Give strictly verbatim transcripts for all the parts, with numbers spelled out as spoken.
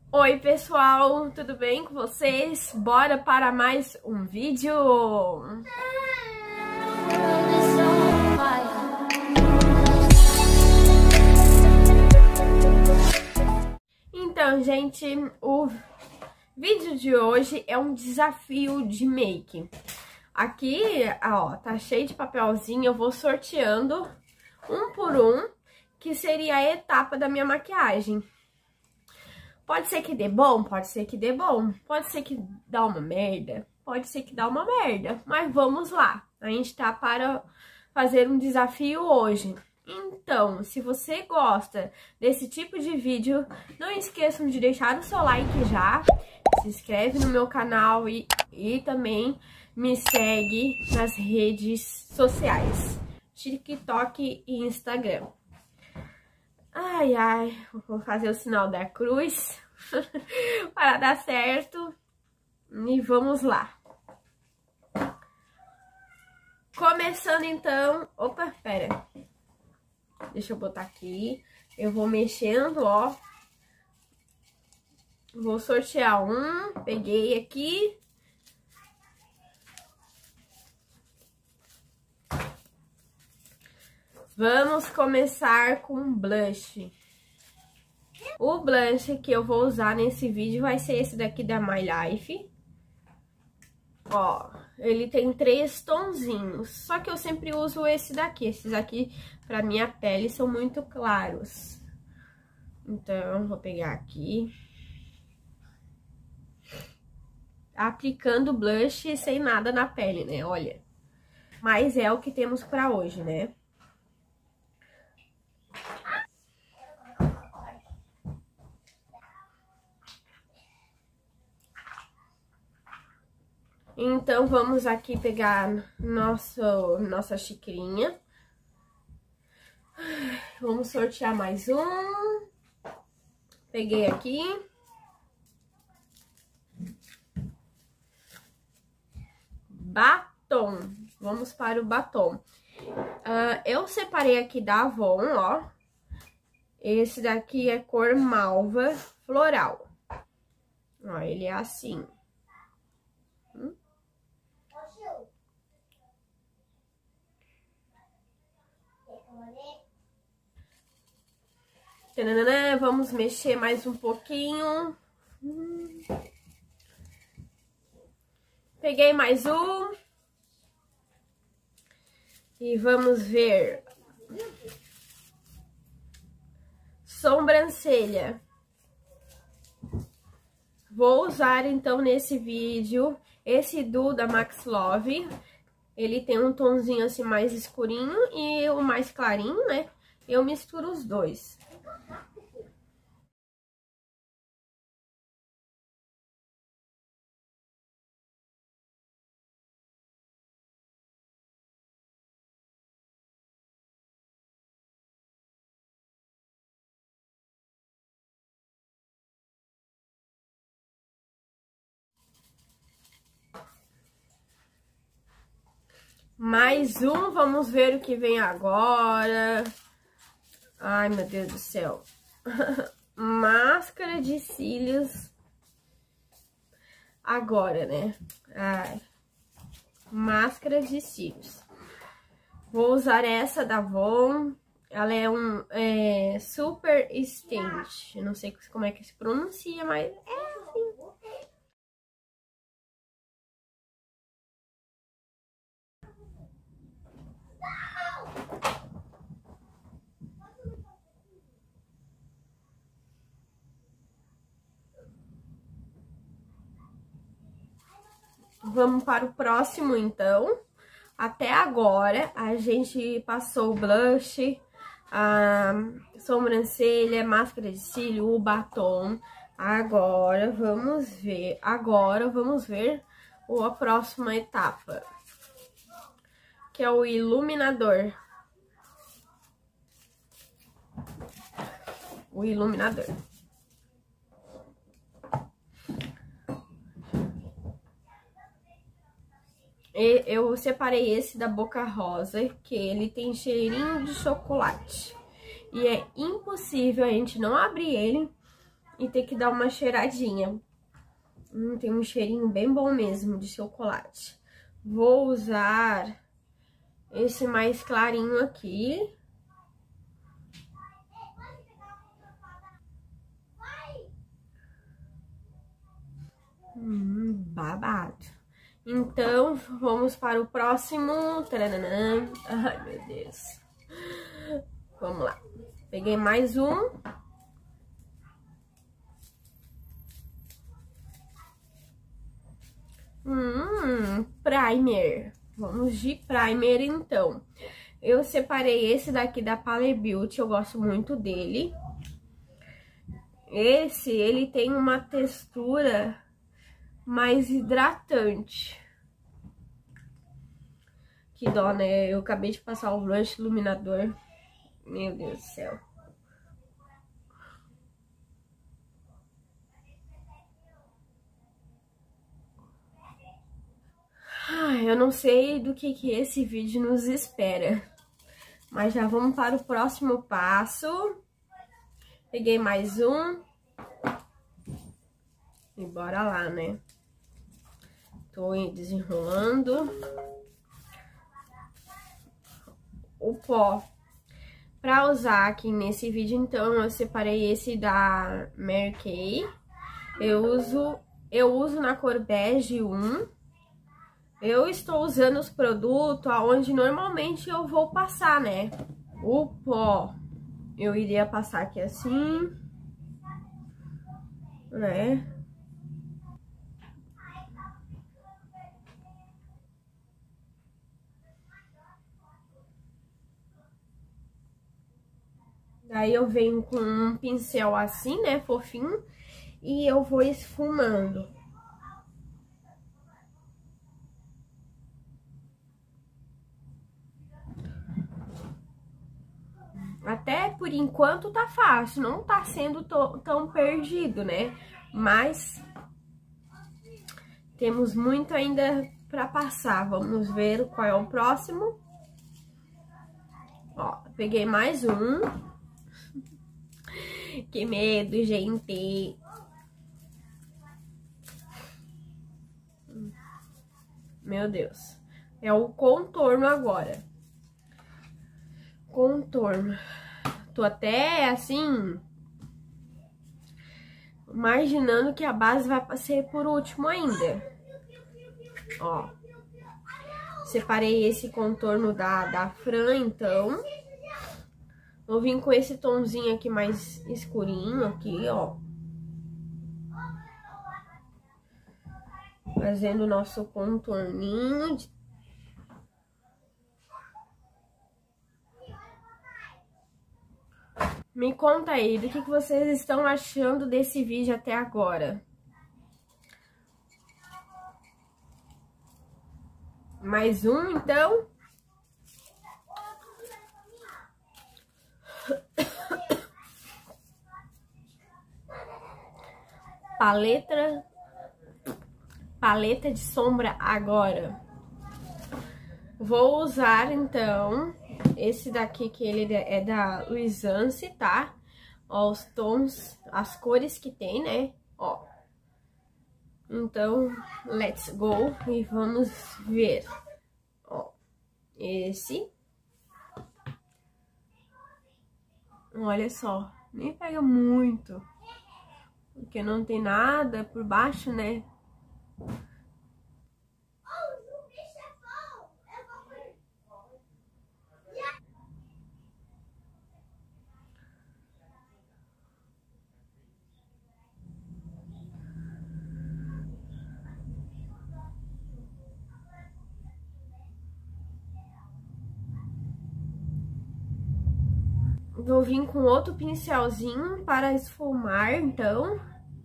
Oi pessoal, tudo bem com vocês? Bora para mais um vídeo! Então, gente, o vídeo de hoje é um desafio de make. Aqui, ó, tá cheio de papelzinho, eu vou sorteando um por um, que seria a etapa da minha maquiagem. Pode ser que dê bom, pode ser que dê bom, pode ser que dá uma merda, pode ser que dá uma merda, mas vamos lá. A gente tá para fazer um desafio hoje. Então, se você gosta desse tipo de vídeo, não esqueçam de deixar o seu like já, se inscreve no meu canal e, e também me segue nas redes sociais, TikTok e Instagram. Ai, ai, vou fazer o sinal da cruz para dar certo e vamos lá. Começando então, opa, pera, deixa eu botar aqui, eu vou mexendo, ó, vou sortear um, peguei aqui. Vamos começar com blush. O blush que eu vou usar nesse vídeo vai ser esse daqui da My Life. Ó, ele tem três tonzinhos, só que eu sempre uso esse daqui. Esses aqui, pra minha pele, são muito claros. Então, vou pegar aqui. Aplicando blush sem nada na pele, né? Olha. Mas é o que temos pra hoje, né? Então, vamos aqui pegar nosso, nossa xicrinha. Vamos sortear mais um. Peguei aqui. Batom. Vamos para o batom. Uh, eu separei aqui da Avon, ó. Esse daqui é cor malva floral. Ó, ele é assim. Hum? Tananana, vamos mexer mais um pouquinho. Hum. Peguei mais um. E vamos ver. Sobrancelha. Vou usar, então, nesse vídeo, esse do da Max Love. Ele tem um tonzinho, assim, mais escurinho e o mais clarinho, né? Eu misturo os dois. Mais um, vamos ver o que vem agora. Ai, meu Deus do céu. Máscara de cílios. Agora, né? Ai. Máscara de cílios. Vou usar essa da Avon. Ela é um é, Super Stent. Eu não sei como é que se pronuncia, mas é assim. Vamos para o próximo, então. Até agora, a gente passou o blush, a sobrancelha, máscara de cílio, o batom. Agora, vamos ver. Agora, vamos ver a próxima etapa, que é o iluminador. O iluminador. Eu separei esse da Boca Rosa, que ele tem cheirinho de chocolate. E é impossível a gente não abrir ele e ter que dar uma cheiradinha. Hum, tem um cheirinho bem bom mesmo de chocolate. Vou usar esse mais clarinho aqui. Hum, babado. Então, vamos para o próximo. Taranã. Ai, meu Deus. Vamos lá. Peguei mais um. Hum, primer. Vamos de primer, então. Eu separei esse daqui da Paler Beauty, eu gosto muito dele. Esse, ele tem uma textura mais hidratante. Que dó, né? Eu acabei de passar o blush iluminador. Meu Deus do céu. Ai, eu não sei do que, que esse vídeo nos espera. Mas já vamos para o próximo passo. Peguei mais um. E bora lá, né? Tô desenrolando. O pó. Pra usar aqui nesse vídeo, então, eu separei esse da Mary Kay. Eu uso, eu uso na cor bege um. Eu estou usando os produtos aonde normalmente eu vou passar, né? O pó, eu iria passar aqui assim, né? Daí eu venho com um pincel assim, né, fofinho, e eu vou esfumando. Até por enquanto tá fácil, não tá sendo tão perdido, né? Mas temos muito ainda pra passar. Vamos ver qual é o próximo. Ó, peguei mais um. Que medo, gente. Meu Deus. É o contorno agora. Contorno. Tô até, assim, imaginando que a base vai ser por último ainda. Ó. Separei esse contorno da, da Fran, então. Vou vir com esse tomzinho aqui mais escurinho, aqui, ó. Fazendo o nosso contorninho. Me conta aí, do que, que vocês estão achando desse vídeo até agora? Mais um, então. Paleta, paleta de sombra agora. Vou usar, então, esse daqui que ele é da Luisance, tá? Ó, os tons, as cores que tem, né? Ó. Então, let's go e vamos ver. Ó, esse. Olha só, nem pega muito. Porque não tem nada por baixo, né? Vou vir com outro pincelzinho para esfumar, então.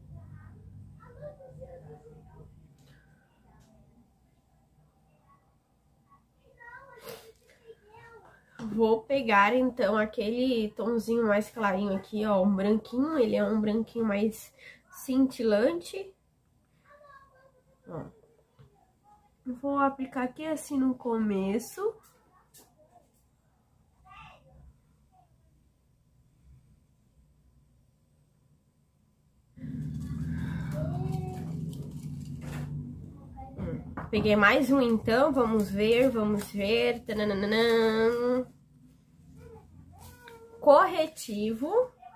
Vou pegar, então, aquele tomzinho mais clarinho aqui, ó, um branquinho. Ele é um branquinho mais cintilante. Ó. Vou aplicar aqui assim no começo. Peguei mais um então, vamos ver, vamos ver. Tananana. Corretivo.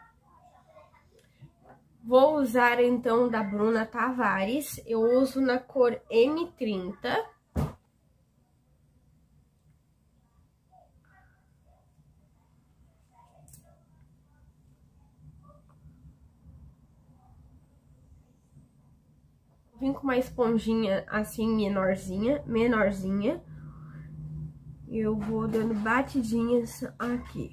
Vou usar então da Bruna Tavares, eu uso na cor M trinta. Vim com uma esponjinha assim menorzinha, menorzinha. E eu vou dando batidinhas aqui.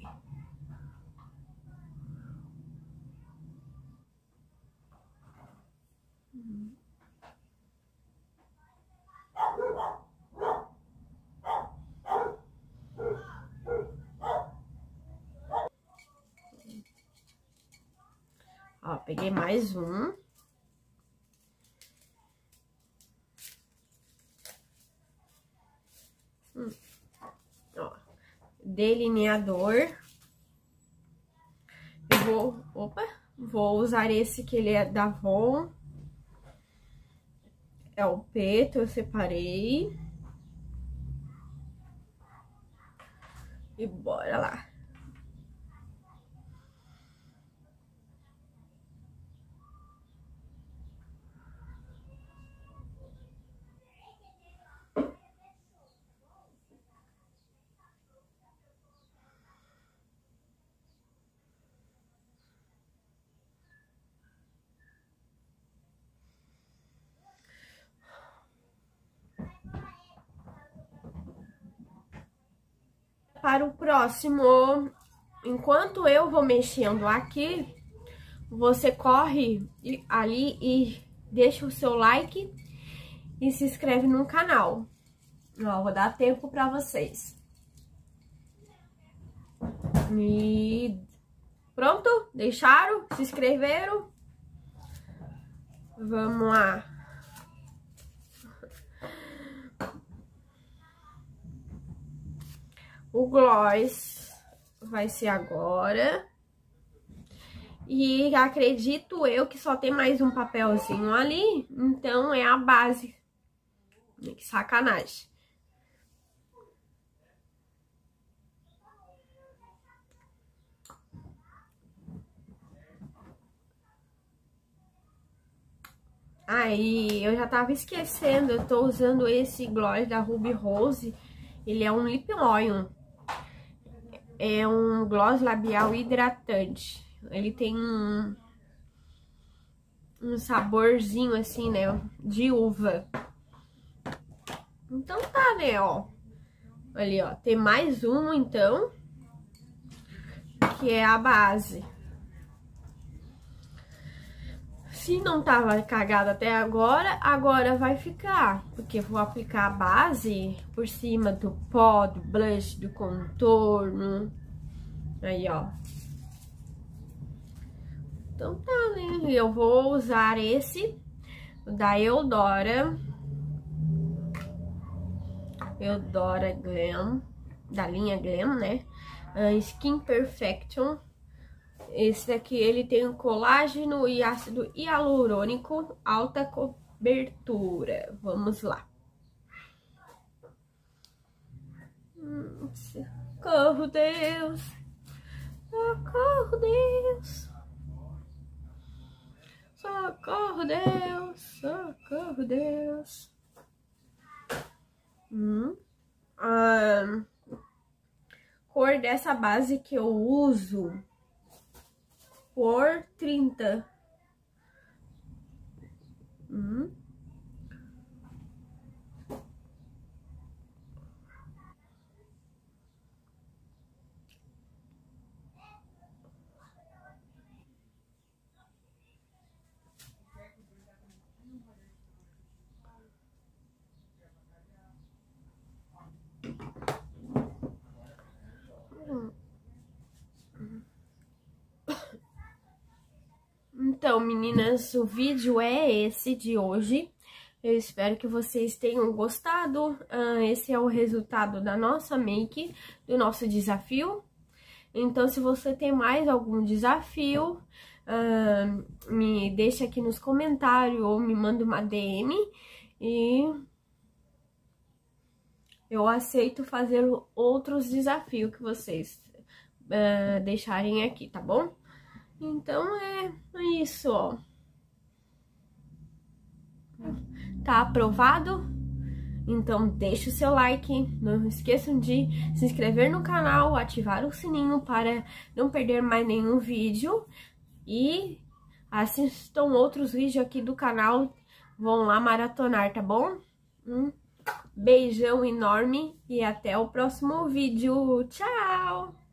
Ó, peguei mais um. Hum. Ó, delineador. Eu vou, opa, vou usar esse que ele é da Avon. É o peito, eu separei. E bora lá. Para o próximo, enquanto eu vou mexendo aqui, você corre ali e deixa o seu like e se inscreve no canal. Ó, vou dar tempo para vocês. E pronto? Deixaram? Se inscreveram? Vamos lá. O gloss vai ser agora. E acredito eu que só tem mais um papelzinho ali, então é a base. Que sacanagem. Aí, eu já tava esquecendo, eu tô usando esse gloss da Ruby Rose. Ele é um lip oil. É um gloss labial hidratante. Ele tem um, um saborzinho assim, né, de uva. Então tá, né, ó. Ali, ó, tem mais um, então, que é a base. Se não tava cagado até agora, agora vai ficar. Porque eu vou aplicar a base por cima do pó, do blush, do contorno. Aí, ó. Então tá, né? Eu vou usar esse da Eudora. Eudora Glam. Da linha Glam, né? Uh, Skin Perfection. Esse daqui, ele tem colágeno e ácido hialurônico, alta cobertura. Vamos lá. Hum, socorro, Deus. Socorro, Deus. Socorro, Deus. Socorro, Deus. Hum. Ah, cor dessa base que eu uso... Cor trinta. Hum. Então, meninas, o vídeo é esse de hoje. Eu espero que vocês tenham gostado. Uh, esse é o resultado da nossa make, do nosso desafio. Então, se você tem mais algum desafio, uh, me deixa aqui nos comentários ou me manda uma D M. E eu aceito fazer outros desafios que vocês uh, deixarem aqui, tá bom? Então, é isso, ó. Tá aprovado? Então, deixa o seu like, não esqueçam de se inscrever no canal, ativar o sininho para não perder mais nenhum vídeo. E assistam outros vídeos aqui do canal, vão lá maratonar, tá bom? Um beijão enorme e até o próximo vídeo. Tchau!